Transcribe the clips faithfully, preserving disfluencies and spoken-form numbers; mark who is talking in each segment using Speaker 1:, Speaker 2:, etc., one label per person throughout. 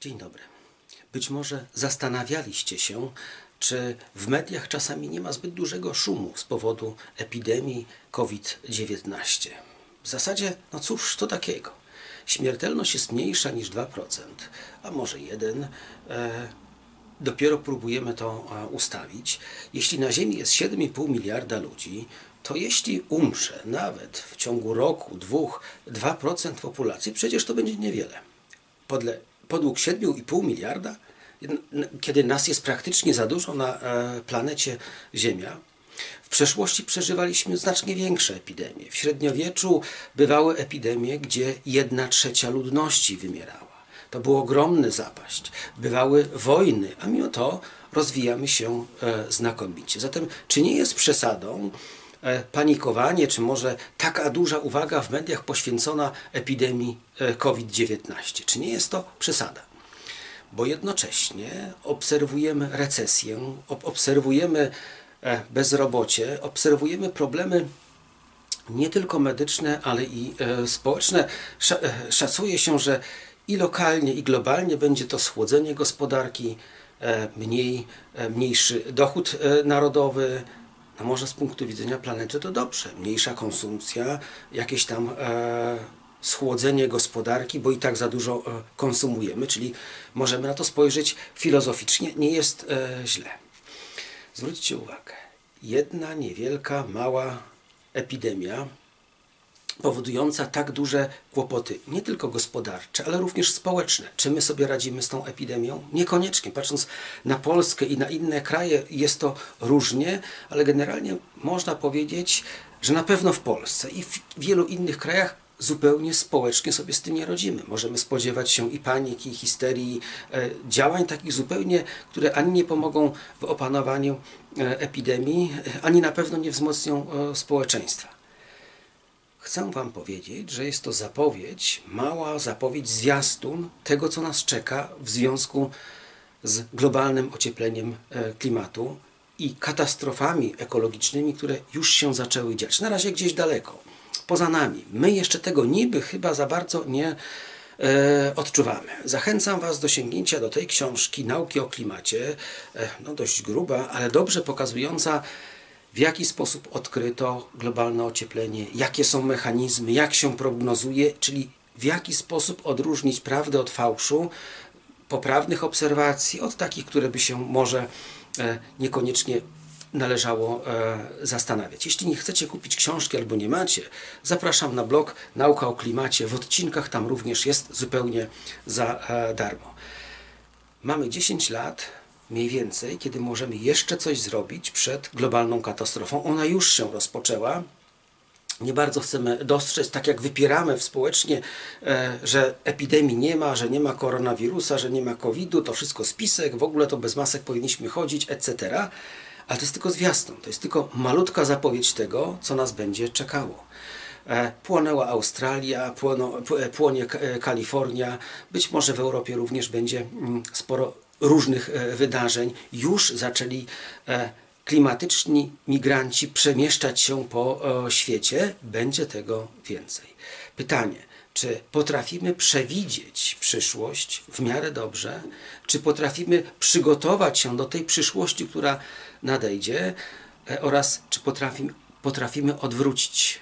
Speaker 1: Dzień dobry. Być może zastanawialiście się, czy w mediach czasami nie ma zbyt dużego szumu z powodu epidemii COVID dziewiętnaście. W zasadzie, no cóż to takiego. Śmiertelność jest mniejsza niż dwa procent, a może jeden procent. E, dopiero próbujemy to e, ustawić. Jeśli na Ziemi jest siedem i pół miliarda ludzi, to jeśli umrze nawet w ciągu roku, dwóch, dwa procent populacji, przecież to będzie niewiele. Podle Podług siedmiu i pół miliarda, kiedy nas jest praktycznie za dużo na planecie Ziemia, w przeszłości przeżywaliśmy znacznie większe epidemie. W średniowieczu bywały epidemie, gdzie jedna trzecia ludności wymierała. To było ogromny zapaść. Bywały wojny, a mimo to rozwijamy się znakomicie. Zatem czy nie jest przesadą panikowanie, czy może taka duża uwaga w mediach poświęcona epidemii COVID dziewiętnaście? Czy nie jest to przesada? Bo jednocześnie obserwujemy recesję, obserwujemy bezrobocie, obserwujemy problemy nie tylko medyczne, ale i społeczne. Szacuje się, że i lokalnie, i globalnie będzie to schłodzenie gospodarki, mniej, mniejszy dochód narodowy. No może z punktu widzenia planety to dobrze. Mniejsza konsumpcja, jakieś tam e, schłodzenie gospodarki, bo i tak za dużo e, konsumujemy, czyli możemy na to spojrzeć filozoficznie. Nie jest e, źle. Zwróćcie uwagę. Jedna niewielka, mała epidemia powodująca tak duże kłopoty, nie tylko gospodarcze, ale również społeczne. Czy my sobie radzimy z tą epidemią? Niekoniecznie. Patrząc na Polskę i na inne kraje jest to różnie, ale generalnie można powiedzieć, że na pewno w Polsce i w wielu innych krajach zupełnie społecznie sobie z tym nie radzimy. Możemy spodziewać się i paniki, i histerii, e, działań takich zupełnie, które ani nie pomogą w opanowaniu e, epidemii, ani na pewno nie wzmocnią e, społeczeństwa. Chcę Wam powiedzieć, że jest to zapowiedź, mała zapowiedź, zwiastun tego, co nas czeka w związku z globalnym ociepleniem klimatu i katastrofami ekologicznymi, które już się zaczęły dziać. Na razie gdzieś daleko, poza nami. My jeszcze tego niby chyba za bardzo nie e, odczuwamy. Zachęcam Was do sięgnięcia do tej książki Nauki o klimacie, e, no dość gruba, ale dobrze pokazująca, w jaki sposób odkryto globalne ocieplenie, jakie są mechanizmy, jak się prognozuje, czyli w jaki sposób odróżnić prawdę od fałszu, poprawnych obserwacji od takich, które by się może e, niekoniecznie należało e, zastanawiać. Jeśli nie chcecie kupić książki albo nie macie, zapraszam na blog Nauka o klimacie. W odcinkach tam również jest zupełnie za e, darmo. Mamy dziesięć lat, mniej więcej, kiedy możemy jeszcze coś zrobić przed globalną katastrofą. Ona już się rozpoczęła. Nie bardzo chcemy dostrzec, tak jak wypieramy społecznie, że epidemii nie ma, że nie ma koronawirusa, że nie ma kowida, to wszystko spisek, w ogóle to bez masek powinniśmy chodzić, et cetera. Ale to jest tylko zwiastun, to jest tylko malutka zapowiedź tego, co nas będzie czekało. Płonęła Australia, płono, płonie Kalifornia, być może w Europie również będzie sporo różnych wydarzeń. Już zaczęli klimatyczni migranci przemieszczać się po świecie. Będzie tego więcej. Pytanie, czy potrafimy przewidzieć przyszłość w miarę dobrze? Czy potrafimy przygotować się do tej przyszłości, która nadejdzie? Oraz czy potrafimy, potrafimy odwrócić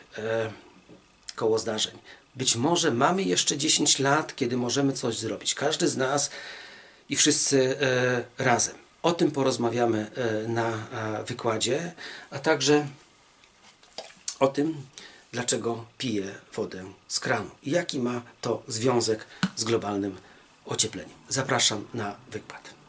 Speaker 1: koło zdarzeń? Być może mamy jeszcze dziesięć lat, kiedy możemy coś zrobić. Każdy z nas i wszyscy e, razem. O tym porozmawiamy e, na e, wykładzie, a także o tym, dlaczego piję wodę z kranu i jaki ma to związek z globalnym ociepleniem. Zapraszam na wykład.